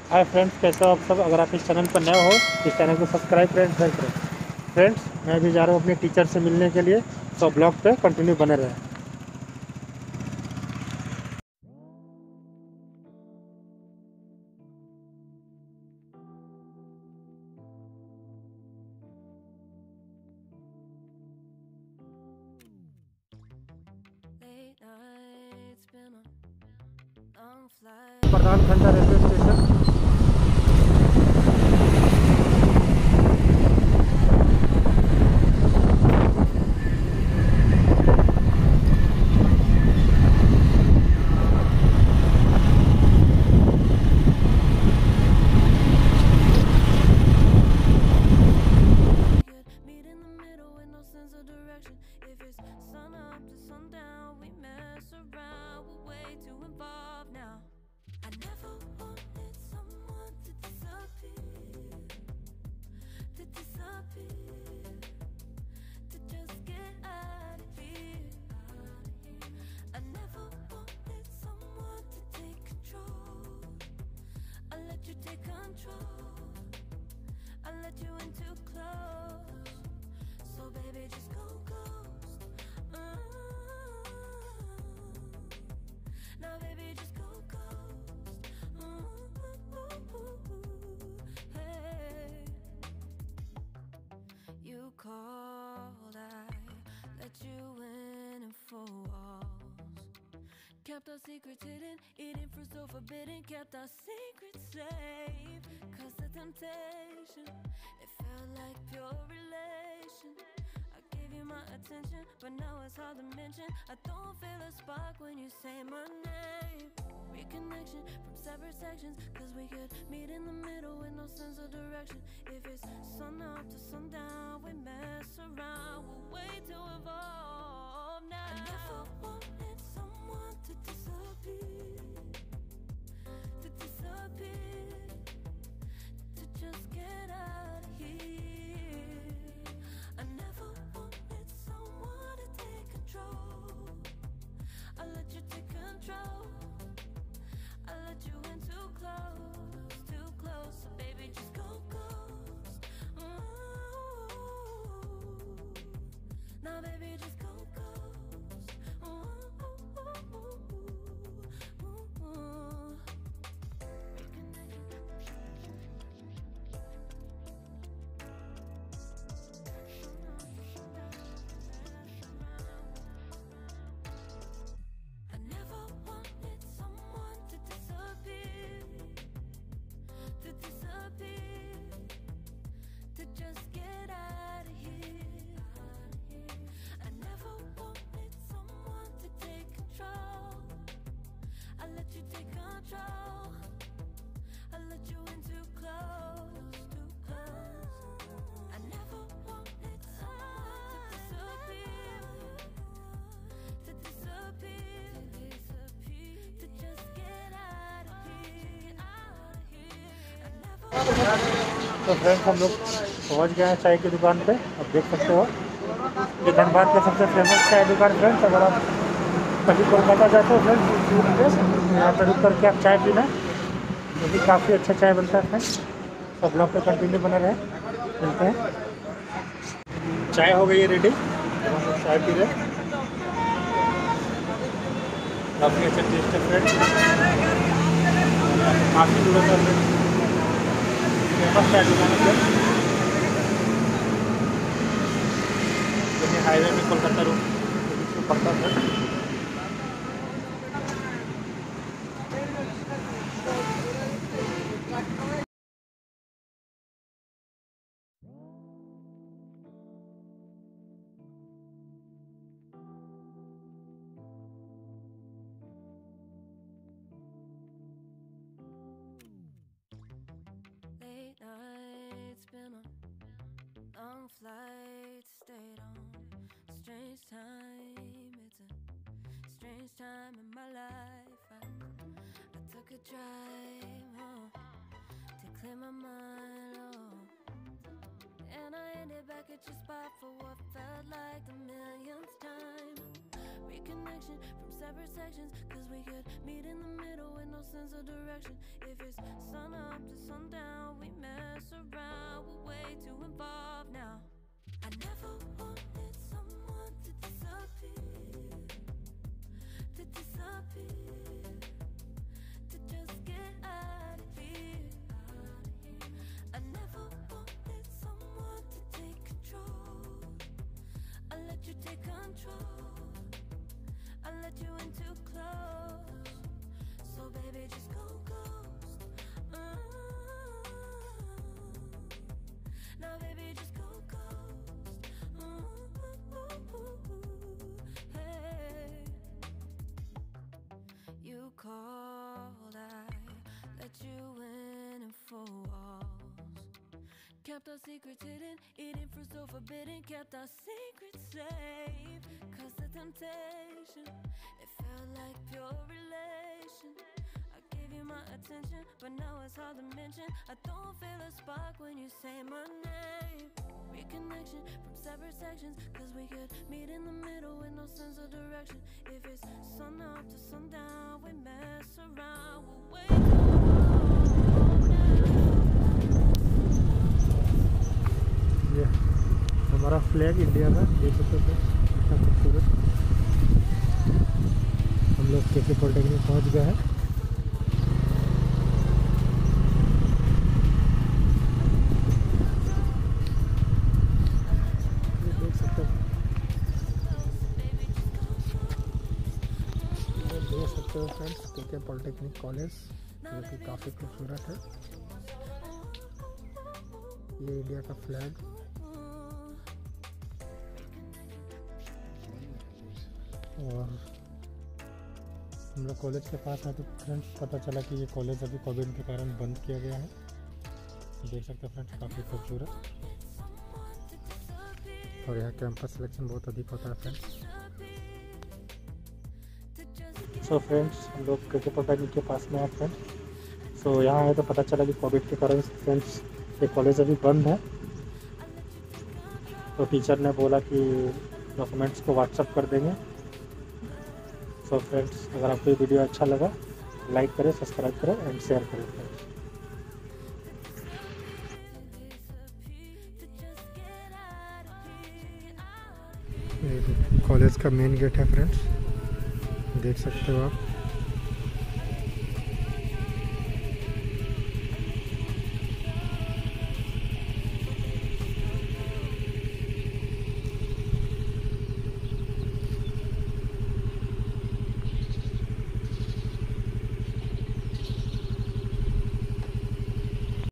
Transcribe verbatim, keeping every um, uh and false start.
Hi friends, कैसे हो आप सब। अगर आप इस चैनल पर नए हो, इस चैनल को सब्सक्राइब करें, शेयर करें। फ्रेंड्स, मैं अभी जा रहा हूँ अपने टीचर से मिलने के लिए, तो ब्लॉग पे कंटिन्यू बने रहें। Pradhan Khanda railway station. You take control, I'll let you in too close. So baby, just go ghost. uh, Now baby, just go ghost. uh, Hey, you called, I let you in and four walls. Kept our secrets hidden, eating fruit so forbidden. Kept our secrets safe, cause the temptation, it felt like pure relation. I gave you my attention, but now it's hard to mention. I don't feel a spark when you say my name. Reconnection from separate sections, cause we could meet in the middle with no sense of direction. If it's sun up to sundown, we mess around, we'll wait to evolve now. I never wanted someone to disappear, to disappear, to just get out of here. I never wanted someone to take control. I let you take control, I let you in too close, too close. So baby, just go ghost. Ooh. Now baby, just go ghost. Ooh. I never wanted someone to disappear, to disappear, to just get out of here. I never wanted someone to take control. I let you take control, I let you in too close, too close. I never wanted someone to disappear, to disappear, to just get out of here, out of here. I never. तो friends, हम लोग पहुँच गए हैं चाय की दुकान पे। आप देख सकते हो, ये धनबाद की सबसे फेमस चाय दुकान। फ्रेंड्स, अगर आप कभी कोलकाता जाते हो फ्रेंड्स, यहाँ पर रुक करके आप चाय पीना, जो कि काफ़ी अच्छा चाय बनता है। फ्रेंड्स, सब ब्लॉग पे कंटिन्यू बने रहे, मिलते हैं। चाय हो गई है रेडी, हम लोग चाय पी रहे, काफ़ी अच्छा टेस्ट है फ्रेंड्स, काफ़ी दूर है फ्रेंड्स, फेमस चाय दुकान है। हाईवे में कोलकाता रोड पड़ता है। Late nights, been on long flights, stayed on strange time. It's a strange time in my life. I, I took a drive home to clear my mind, oh, and I ended back at your spot for what felt like the millionth time. Reconnect connection from separate sections, cause we could meet in the middle with no sense of direction. If it's sun up to sundown, we mess around, we're way too involved now. I never wanted someone to disappear, to disappear, to just get out of here. I never wanted someone to take control. I let you take control, I let you in too close. So baby, just go ghost. uh Now baby, just go ghost. uh Hey, you called, I let you in and four walls. Kept our secrets hidden, eating fruit so forbidden. Kept our secrets safe, cause the temptation, it felt like pure relation. I gave you my attention, but now it's hard to mention. I don't feel a spark when you say my name. Reconnection from separate sections, cause we could meet in the middle with no sense of direction. If it's sun up to sundown, we mess around, we'll wait ये हमारा flag India का देख सकते हो, कितना खूबसूरत। हम लोग के के पॉलिटेक्निक पहुंच गए हैं। ये देख सकते हो, ये देख सकते हो फ्रेंड्स, के के पॉलिटेक्निक कॉलेज जो कि काफ़ी खूबसूरत है। ये इंडिया का फ्लैग, और हम लोग कॉलेज के पास हैं तो फ्रेंड्स पता चला कि ये कॉलेज अभी कोविड के कारण बंद किया गया है। देख सकते हैं फ्रेंड्स, काफ़ी खूबसूरत, और यहाँ कैंपस सिलेक्शन बहुत अधिक होता है फ्रेंड्स। सो फ्रेंड्स, हम लोग के पॉलिटेक्निक के पास में है फ्रेंड्स। सो यहाँ आए तो पता चला कि कोविड के कारण फ्रेंड्स ये कॉलेज अभी बंद है। तो टीचर ने बोला कि डॉक्यूमेंट्स को व्हाट्सअप कर देंगे। सो फ्रेंड्स, अगर आपको ये वीडियो अच्छा लगा, लाइक करें, सब्सक्राइब करें एंड शेयर करें फ्रेंड्स। ये कॉलेज का मेन गेट है फ्रेंड्स, देख सकते हो आप।